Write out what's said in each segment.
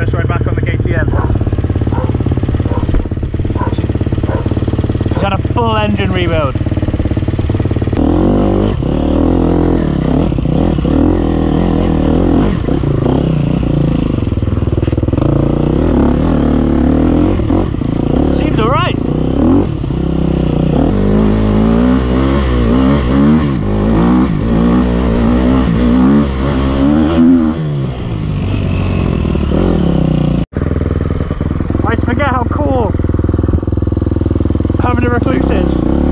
first ride back on the KTM. She's had a full engine rebuild. Seems alright. Forget how cool having a recluse is.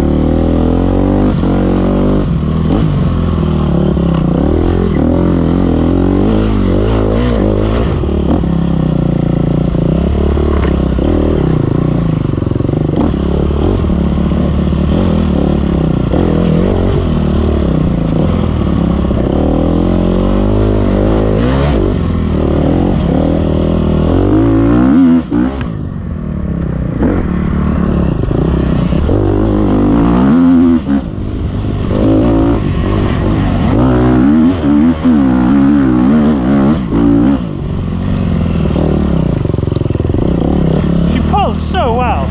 So well.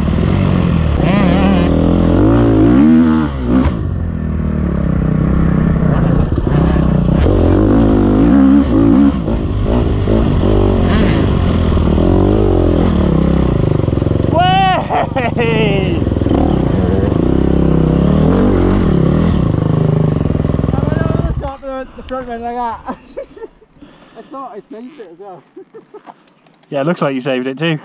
Way! The front end like that. I thought I saved it as well. Yeah, it looks like you saved it too.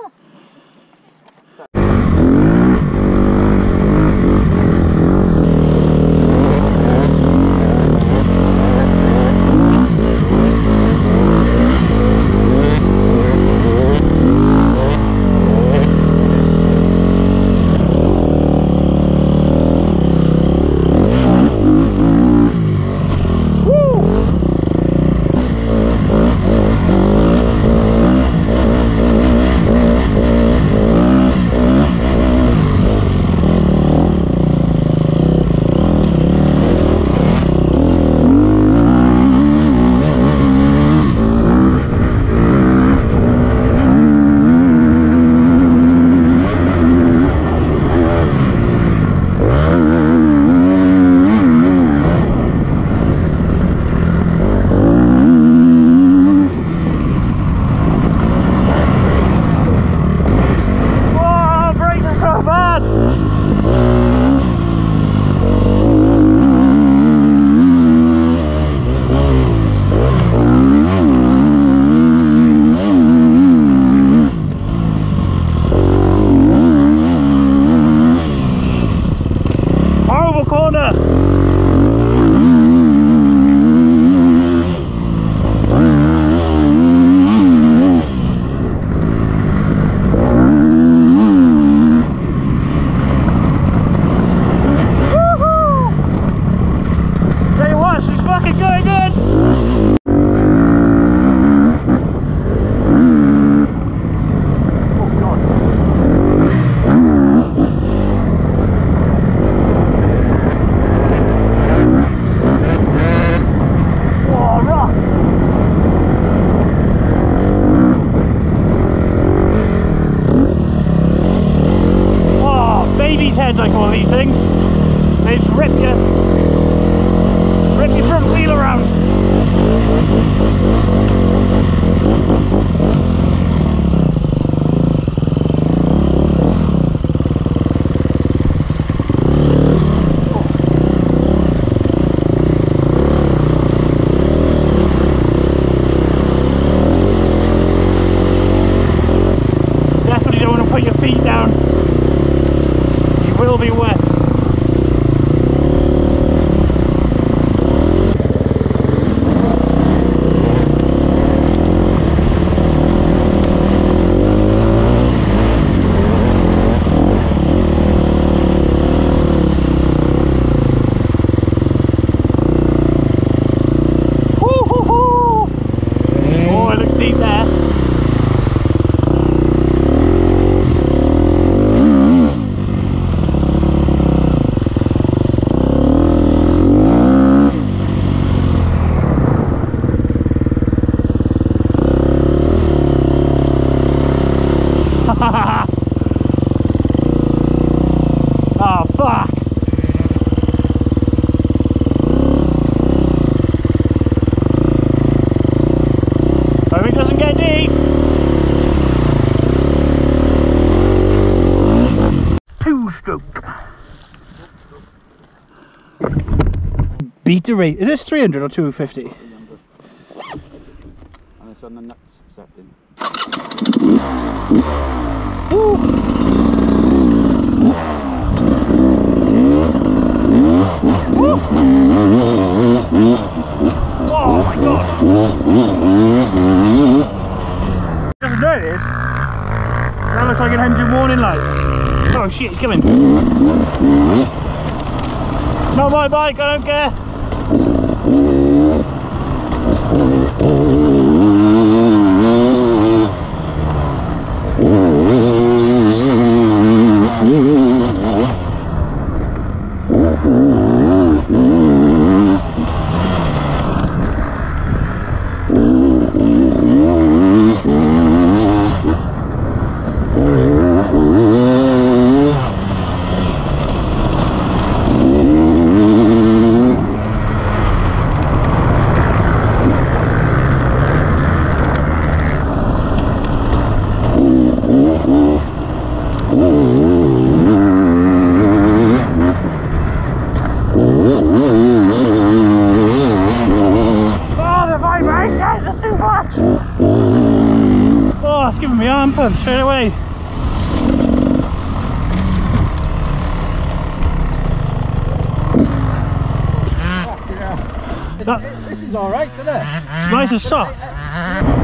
Heads, I call these things. They just rip your front wheel around. Definitely don't want to put your feet down. Will be wet. Oh, it looks deep there. Oh fuck! Hope it doesn't get deep. Two-stroke. Beta rate. Is this 300 or 250? 300. And it's on the nuts setting. Woo. Woo. Oh my god! Doesn't know it is. That looks like an engine warning light. Oh shit, it's coming. Not my bike, I don't care. Oh, it's giving me arm pump straight away. This is alright, isn't it? It's nice and soft.